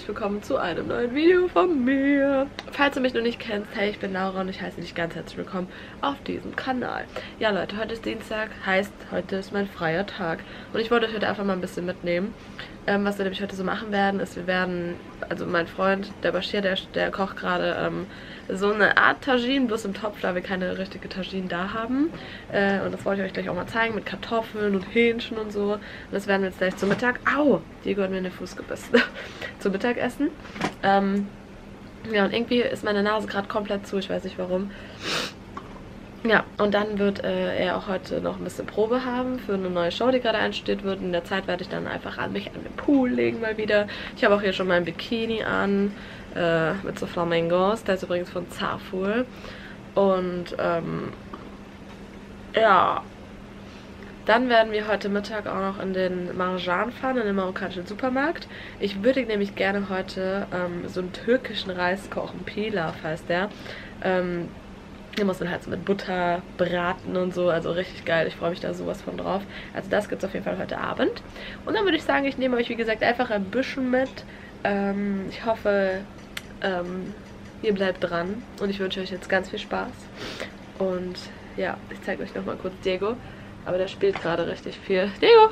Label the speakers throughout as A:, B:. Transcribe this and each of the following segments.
A: herzlich willkommen zu einem neuen Video von mir. Falls du mich noch nicht kennst, hey, ich bin Laura und ich heiße dich ganz herzlich willkommen auf diesem Kanal. Ja Leute, heute ist Dienstag, heißt, heute ist mein freier Tag. Und ich wollte euch heute einfach mal ein bisschen mitnehmen. Was wir nämlich heute so machen werden, ist, wir werden, also mein Freund, der Bashir, der kocht gerade so eine Art Tagine, bloß im Topf, da wir keine richtige Tagine da haben. Und das wollte ich euch gleich auch mal zeigen, mit Kartoffeln und Hähnchen und so. Und das werden wir jetzt gleich zum Mittag, Diego hat mir in den Fuß gebissen, zum Mittagessen. Ja, und irgendwie ist meine Nase gerade komplett zu, ich weiß nicht warum. Ja, und dann wird er auch heute noch ein bisschen Probe haben für eine neue Show, die gerade einstudiert wird. In der Zeit werde ich dann einfach mich an den Pool legen mal wieder. Ich habe auch hier schon mein Bikini an, mit so Flamingos. Der ist übrigens von Zaful. Und, ja. Dann werden wir heute Mittag auch noch in den Marjan fahren, in den marokkanischen Supermarkt. Ich würde nämlich gerne heute so einen türkischen Reis kochen. Pilaf heißt der. Den muss man halt so mit Butter braten und so, also richtig geil. Ich freue mich da sowas von drauf. Also das gibt es auf jeden Fall heute Abend. Und dann würde ich sagen, ich nehme euch wie gesagt einfach ein bisschen mit. Ich hoffe, ihr bleibt dran und ich wünsche euch jetzt ganz viel Spaß. Und ja, ich zeige euch nochmal kurz Diego. Aber der spielt gerade richtig viel. Diego!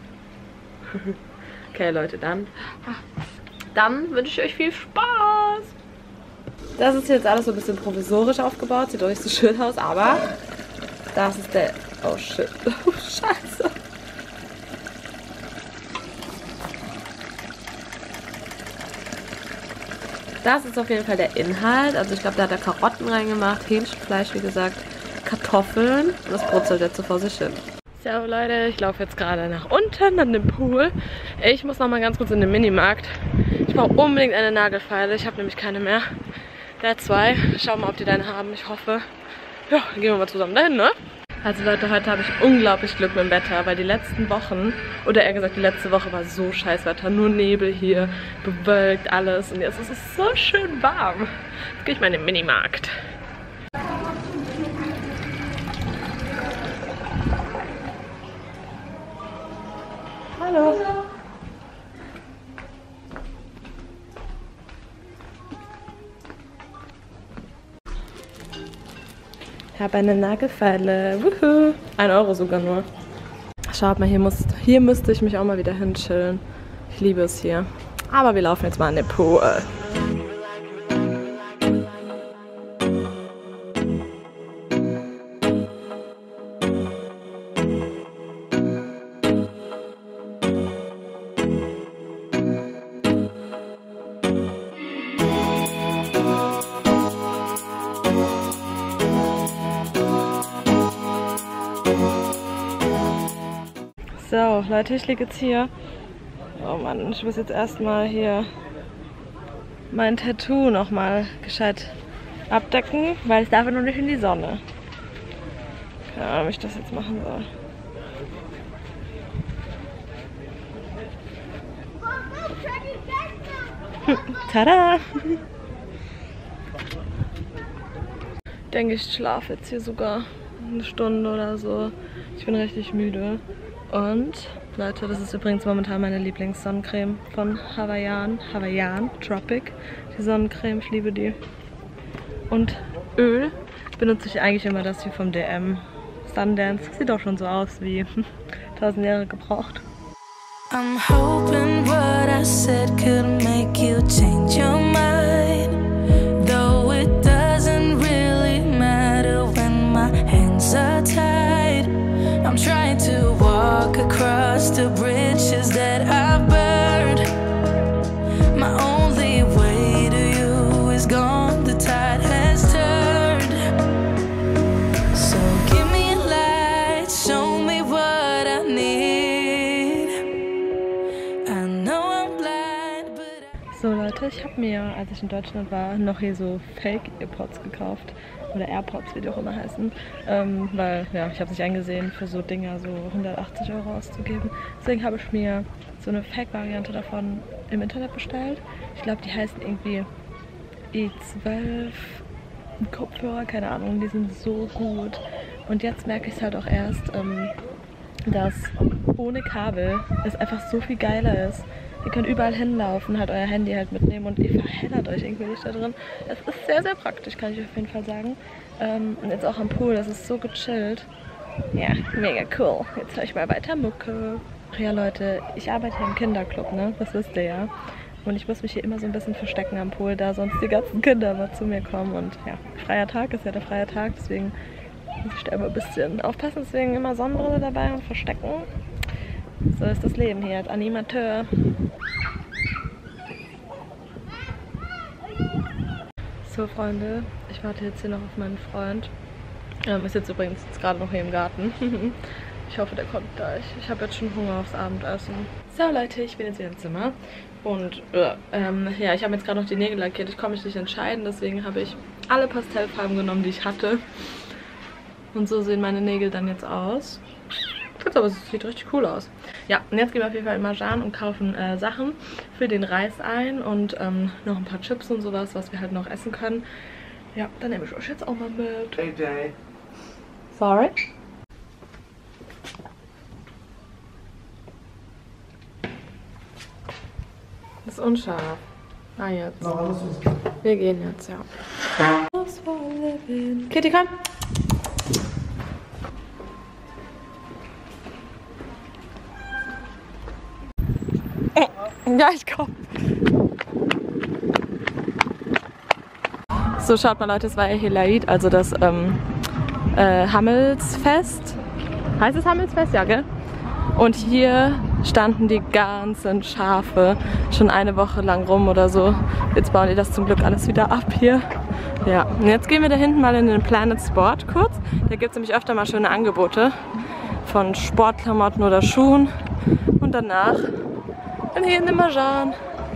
A: Okay Leute, dann wünsche ich euch viel Spaß. Das ist jetzt alles so ein bisschen provisorisch aufgebaut. Sieht doch nicht so schön aus, aber das ist der... Oh shit. Oh scheiße. Das ist auf jeden Fall der Inhalt. Also ich glaube, da hat er Karotten reingemacht, Hähnchenfleisch, wie gesagt, Kartoffeln und das brutzelt jetzt so vor sich hin. So Leute, ich laufe jetzt gerade nach unten an den Pool. Ich muss noch mal ganz kurz in den Minimarkt. Ich brauche unbedingt eine Nagelfeile. Ich habe nämlich keine mehr. Der hat zwei. Schau mal, ob die deine haben. Ich hoffe. Ja, dann gehen wir mal zusammen dahin, ne? Also Leute, heute habe ich unglaublich Glück mit dem Wetter, weil die letzten Wochen, oder eher gesagt die letzte Woche war so scheiß Wetter. Nur Nebel hier, bewölkt, alles. Und jetzt ist es so schön warm. Jetzt gehe ich mal in den Minimarkt. Hallo. Ich habe eine Nagelfeile. Wuhu. 1 Euro sogar nur. Schaut mal, hier müsste ich mich auch mal wieder hinchillen. Ich liebe es hier. Aber wir laufen jetzt mal an den Pool. So, Leute, ich liege jetzt hier. Oh Mann, ich muss jetzt erstmal hier mein Tattoo nochmal gescheit abdecken, weil ich darf ja noch nicht in die Sonne. Keine Ahnung, wie ich das jetzt machen soll. Tada! Ich denke, ich schlafe jetzt hier sogar eine Stunde oder so. Ich bin richtig müde. Und Leute, das ist übrigens momentan meine Lieblingssonnencreme von Hawaiian Tropic. Die Sonnencreme, ich liebe die. Und Öl benutze ich eigentlich immer das hier vom DM. Sundance, sieht auch schon so aus wie 1000 Jahre gebraucht. I'm hoping what I said could make you change your mind. Though it doesn't really matter when my hands are tied. I'm trying to walk across the bridges that I've burned. My only way to you is gone, the tide has turned. So give me a light, show me what I need. I know I'm blind, but so Leute, ich habe mir, als ich in Deutschland war, noch hier so Fake-Earpods gekauft. Oder AirPods, wie die auch immer heißen. Weil, ja, ich habe es nicht eingesehen, für so Dinger so 180 Euro auszugeben. Deswegen habe ich mir so eine Fake-Variante davon im Internet bestellt. Ich glaube, die heißen irgendwie E12 Kopfhörer, keine Ahnung, die sind so gut. Und jetzt merke ich es halt auch erst, dass ohne Kabel es einfach so viel geiler ist. Ihr könnt überall hinlaufen, halt euer Handy halt mitnehmen und ihr verheddert euch irgendwie nicht da drin. Das ist sehr, sehr praktisch, kann ich auf jeden Fall sagen. Und jetzt auch am Pool, das ist so gechillt. Ja, mega cool. Jetzt höre ich mal weiter Mucke. Ja Leute, ich arbeite hier im Kinderclub, ne? Das wisst ihr ja. Und ich muss mich hier immer so ein bisschen verstecken am Pool, da sonst die ganzen Kinder mal zu mir kommen. Und ja, freier Tag ist ja der freie Tag, deswegen muss ich da immer ein bisschen aufpassen. Deswegen immer Sonnenbrille dabei und verstecken. So ist das Leben hier als Animateur. So Freunde, ich warte jetzt hier noch auf meinen Freund. Ist jetzt übrigens gerade noch hier im Garten. Ich hoffe, der kommt gleich. Ich habe jetzt schon Hunger aufs Abendessen. So Leute, ich bin jetzt wieder im Zimmer. Und ja, ich habe jetzt gerade noch die Nägel lackiert. Ich konnte mich nicht entscheiden, deswegen habe ich alle Pastellfarben genommen, die ich hatte. Und so sehen meine Nägel dann jetzt aus. Ich finde aber, es sieht richtig cool aus. Ja, und jetzt gehen wir auf jeden Fall in Marjan und kaufen Sachen für den Reis ein und noch ein paar Chips und sowas, was wir halt noch essen können. Ja, dann nehme ich euch jetzt auch mal mit.
B: Hey, Jay.
A: Sorry? Das ist unscharf. Ah, jetzt. Wir gehen jetzt, ja. Kitty, komm! Ja, ich komm. So, schaut mal Leute, es war ja hier Laid, also das Hammelsfest. Heißt es Hammelsfest? Ja, gell? Und hier standen die ganzen Schafe schon eine Woche lang rum oder so. Jetzt bauen die das zum Glück alles wieder ab hier. Ja, und jetzt gehen wir da hinten mal in den Planet Sport kurz. Da gibt es nämlich öfter mal schöne Angebote von Sportklamotten oder Schuhen. Und danach dann hier in den Marjan.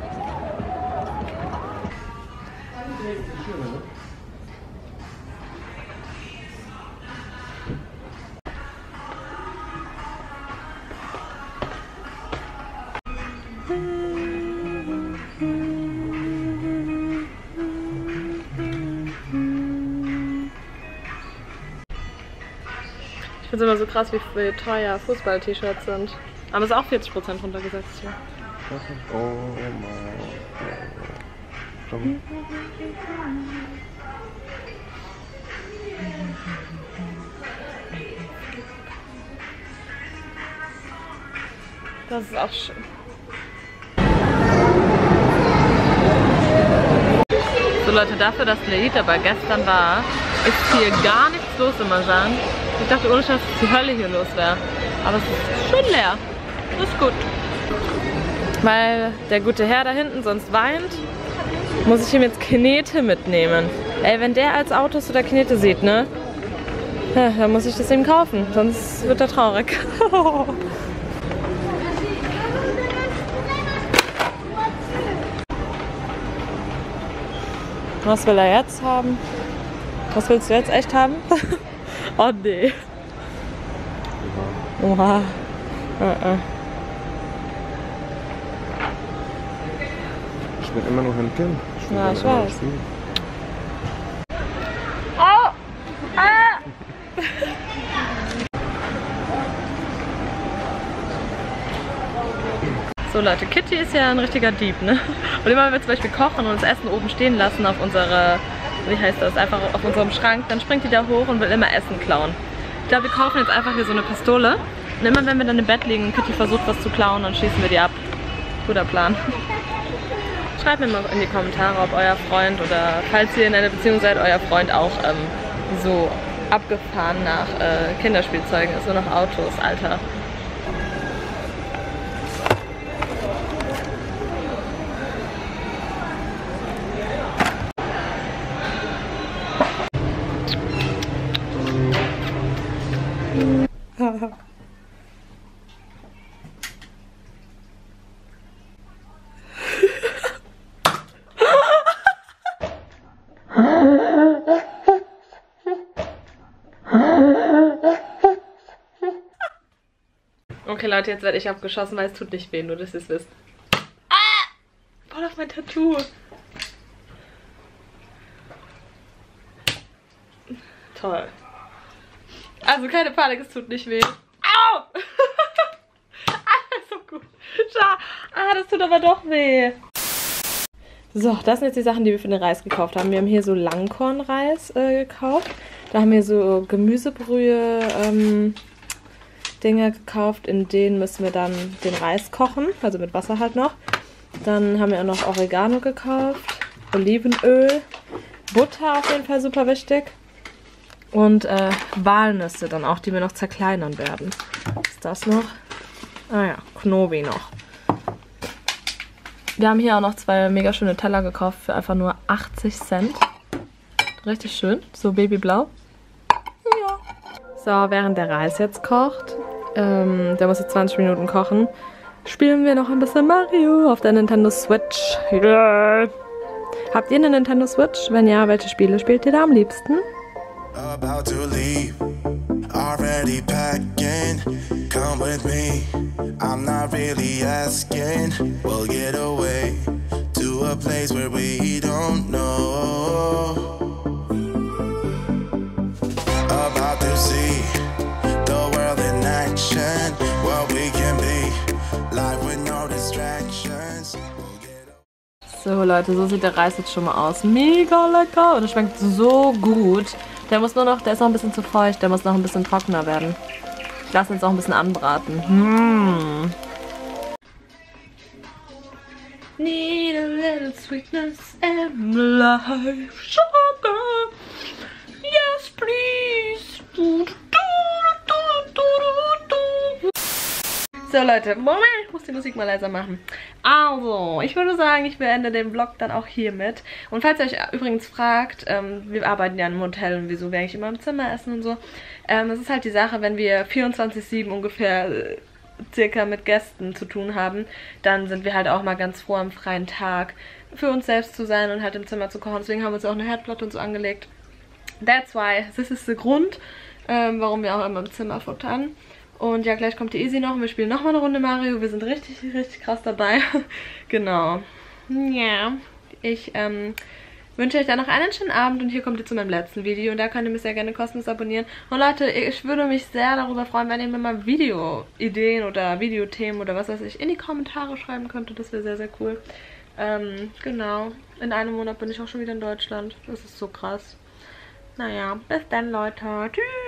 A: Ich finde es immer so krass, wie teuer Fußball-T-Shirts sind. Aber es ist auch 40% runtergesetzt hier.
B: Oh mein Gott.
A: Das ist auch schön. So Leute, dafür, dass Laid aber gestern war, ist hier gar nichts los im Marjan. Ich dachte ohne Scheiß, dass die Hölle hier los wäre. Aber es ist schön leer. Das ist gut. Weil der gute Herr da hinten sonst weint, muss ich ihm jetzt Knete mitnehmen. Ey, wenn der als Autos oder Knete sieht, ne? Ja, dann muss ich das ihm kaufen. Sonst wird er traurig. Was will er jetzt haben? Was willst du jetzt echt haben? Oh nee. Oha.
B: Ich bin immer noch ein Kind.
A: Ja, ich weiß. Oh! Ah! So Leute, Kitty ist ja ein richtiger Dieb, ne? Und immer wenn wir zum Beispiel kochen und das Essen oben stehen lassen auf unsere, wie heißt das, einfach auf unserem Schrank, dann springt die da hoch und will immer Essen klauen. Ich glaube, wir kaufen jetzt einfach hier so eine Pistole. Und immer wenn wir dann im Bett liegen und Kitty versucht was zu klauen, dann schießen wir die ab. Guter Plan. Schreibt mir mal in die Kommentare, ob euer Freund oder falls ihr in einer Beziehung seid, euer Freund auch so abgefahren nach Kinderspielzeugen ist, nur noch Autos, Alter. Okay Leute, jetzt werde ich abgeschossen, weil es tut nicht weh, nur dass ihr es wisst. Ah! Voll auf mein Tattoo. Toll. Also keine Panik, es tut nicht weh. Au! Alles so gut. Schau. Ah, das tut aber doch weh. So, das sind jetzt die Sachen, die wir für den Reis gekauft haben. Wir haben hier so Langkornreis gekauft. Da haben wir so Gemüsebrühe Dinger gekauft. In denen müssen wir dann den Reis kochen, also mit Wasser halt noch. Dann haben wir auch noch Oregano gekauft, Olivenöl, Butter auf jeden Fall super wichtig. Und Walnüsse dann auch, die wir noch zerkleinern werden. Was ist das noch? Ah ja, Knobi noch. Wir haben hier auch noch 2 mega schöne Teller gekauft für einfach nur 80 Cent. Richtig schön, so babyblau. Ja. So, während der Reis jetzt kocht, der muss jetzt 20 Minuten kochen, spielen wir noch ein bisschen Mario auf der Nintendo Switch. Yeah. Habt ihr eine Nintendo Switch? Wenn ja, welche Spiele spielt ihr da am liebsten?
C: About to leave, already packing, come with me, I'm not really asking, we'll get away, to a place where we don't know, about to see, the world in action, what we can be, life with no distractions.
A: So Leute, so sieht der Reis jetzt schon mal aus. Mega lecker und es schmeckt so gut. Der ist noch ein bisschen zu feucht, der muss noch ein bisschen trockener werden. Ich lasse ihn jetzt auch ein bisschen anbraten. Need a little sweetness in life, sugar. Yes, please. So Leute, Moment, ich muss die Musik mal leiser machen. Also, ich würde sagen, ich beende den Vlog dann auch hiermit. Und falls ihr euch übrigens fragt, wir arbeiten ja in einem Hotel und wieso wir eigentlich immer im Zimmer essen und so. Das ist halt die Sache, wenn wir 24/7 ungefähr circa mit Gästen zu tun haben, dann sind wir halt auch mal ganz froh am freien Tag für uns selbst zu sein und halt im Zimmer zu kochen. Deswegen haben wir uns auch eine Herdplatte und so angelegt. That's why, das ist der Grund, warum wir auch immer im Zimmer futtern. Und ja, gleich kommt die Easy noch und wir spielen nochmal eine Runde Mario. Wir sind richtig, richtig krass dabei. Genau. Ja, ich wünsche euch dann noch einen schönen Abend und hier kommt ihr zu meinem letzten Video. Und da könnt ihr mich sehr gerne kostenlos abonnieren. Und Leute, ich würde mich sehr darüber freuen, wenn ihr mir mal Videoideen oder Videothemen oder was weiß ich in die Kommentare schreiben könntet. Das wäre sehr, sehr cool. Genau. In einem Monat bin ich auch schon wieder in Deutschland. Das ist so krass. Naja, bis dann, Leute. Tschüss.